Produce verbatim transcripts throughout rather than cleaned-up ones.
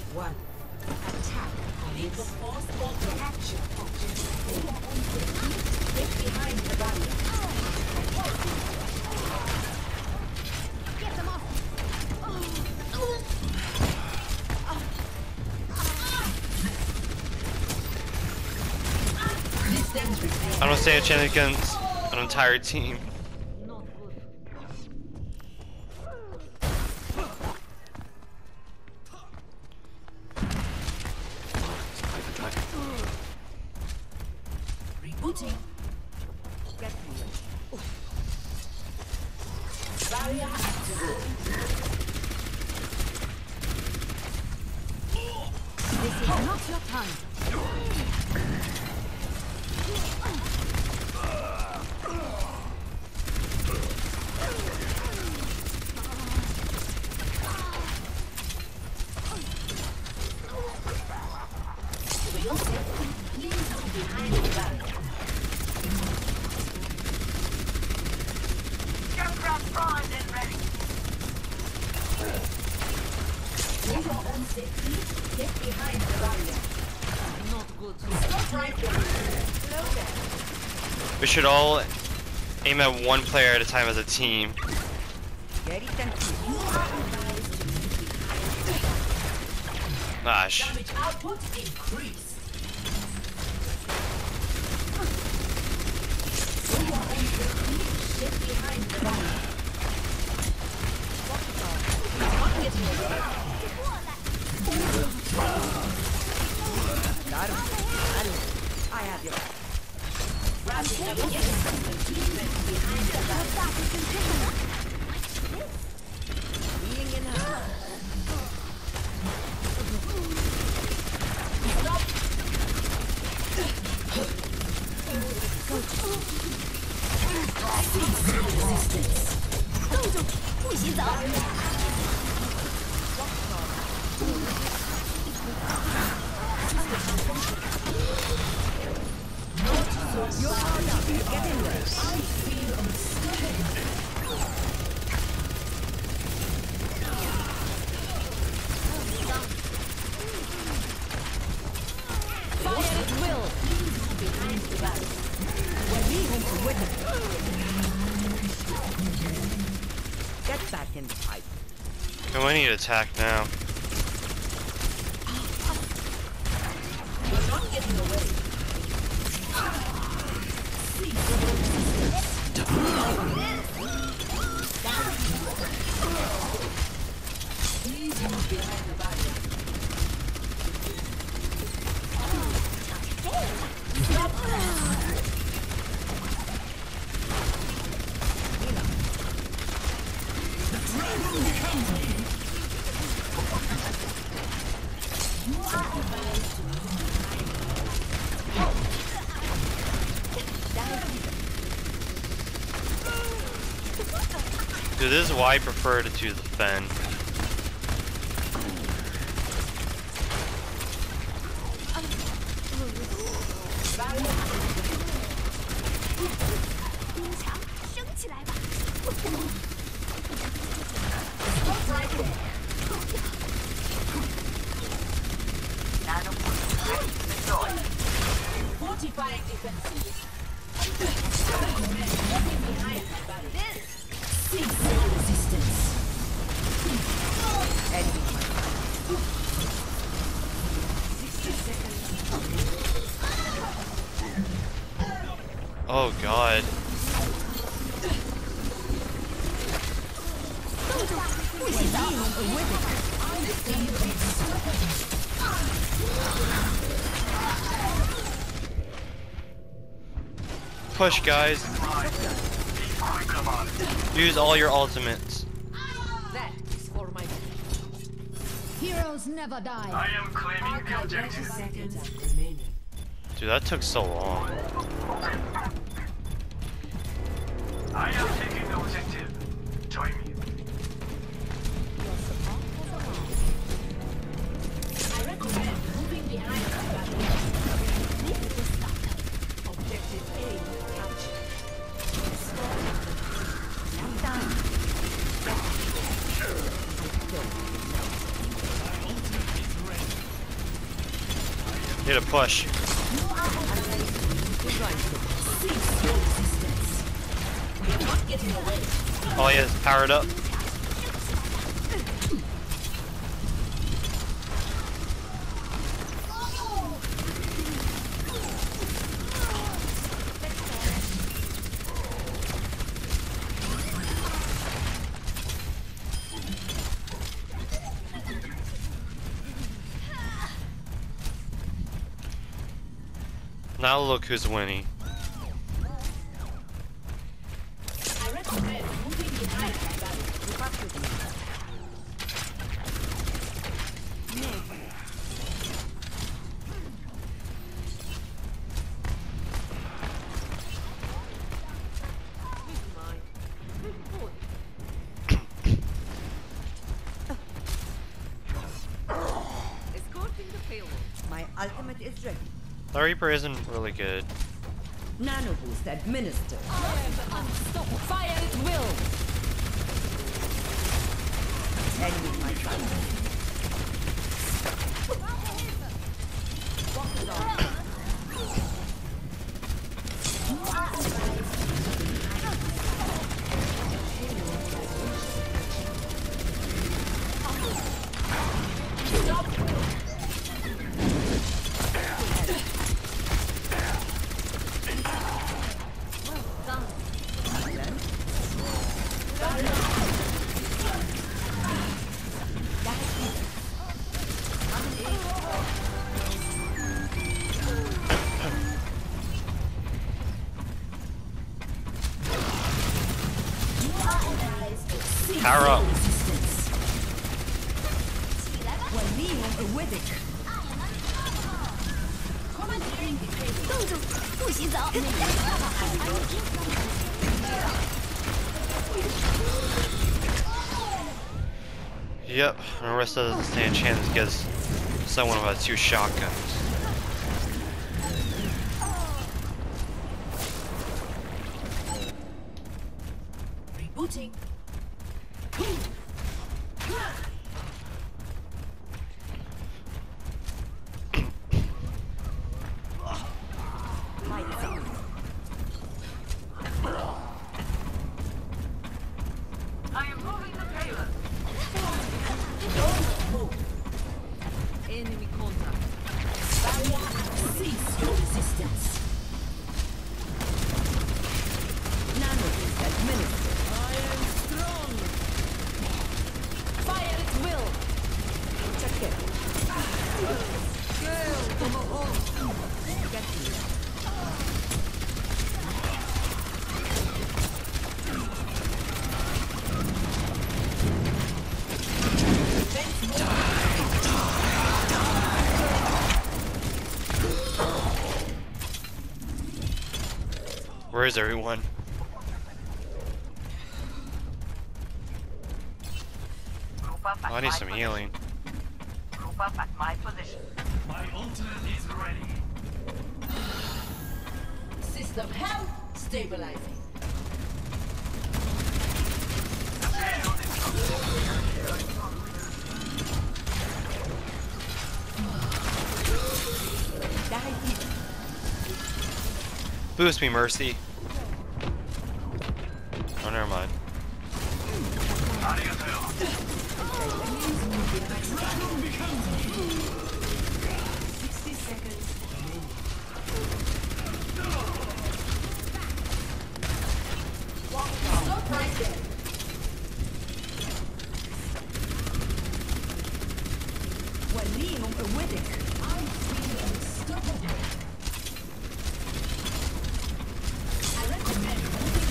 One. Attack. Need the force for capture. Get behind the barrier. Get them off. I don't stand a chance against an entire team. Rebooting. Get through it. Barrier activated. This is not your time. Get behind the barrier. Not good. Stop right there. Slow down. We should all aim at one player at a time as a team. Get it done. You are advised to move behind. Gosh. Damage output increase. Get behind the barrier. Not getting away. Got him. I have you. Behind the being in her. Stop. Resistance. 动住，不许走。 You're hard up. Get in there. I feel unstoppable. Fire at will. Behind the back. We're leaving to witness. Get back in the fight. Oh, I need to attack now. You're not getting away. Please move behind the barrier. Stop. You are advised to move Dude, this is why I prefer to do the Fen. Fortifying defenses. Behind the barrier. Cease resistance. Enemy sixty seconds. Oh god. Push, guys. Use all your ultimates. That is for my Heroes never die. I am claiming the objective. seconds remaining. Dude, that took so long. I am taking the objective. Join me. I recommend moving behind the barrier. Objective A captured. I'm done. Need a push. Oh, he is powered up. Now look who's winning. Escorting the payload. My ultimate is ready. The Reaper isn't really good. Nano boost administered. Unstoppable. Fire at will. Enemy my side. Walk it on. Power up. 冻住，不洗澡。 Yep, Arista doesn't stand a chance against someone who has two shotguns. Rebooting. I am moving the payload. Enemy contact. Cease your resistance. Nano is administered. I am strong. Fire at will. Check it. Girl, come on. Get me. Where is everyone? Group up at Oh, I need my some position. healing. Group up at my position. My ultimate is ready. System health stabilizing. Boost me, Mercy. Oh, never mind. sixty seconds. Stop right there. وليهم قوتك. I feel unstoppable. I recommend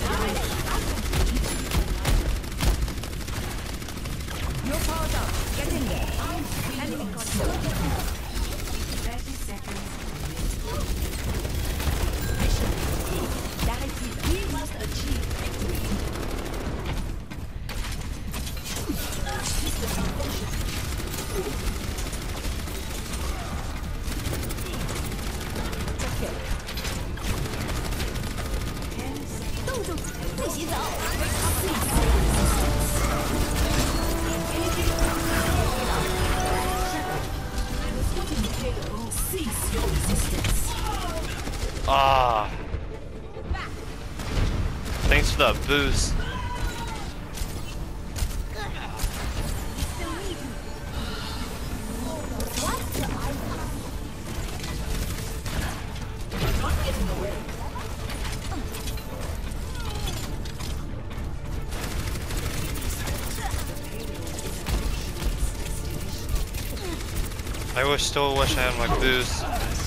you're powered up. Get in there. Enemy control. thirty seconds. Mission. Directly. We must achieve victory. System malfunction. 冻住，不洗澡。 Cease your Ah. Thanks for the boost. I wish, still wish I had my boost.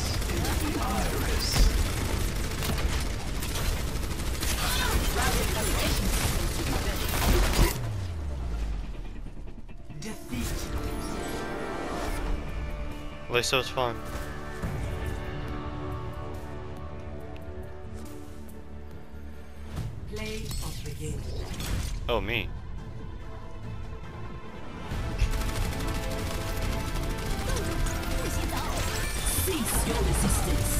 At least it was fun. Play of the game. Oh, me. Cease your resistance.